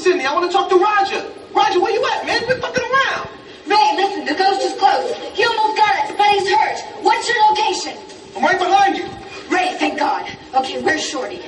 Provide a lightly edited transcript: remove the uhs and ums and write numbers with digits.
Cindy. I want to talk to Roger. Roger, where you at, man? We're fucking around. Ray, listen, the ghost is close. He almost got us, but he's hurt. What's your location? I'm right behind you. Ray, thank God. Okay, where's Shorty?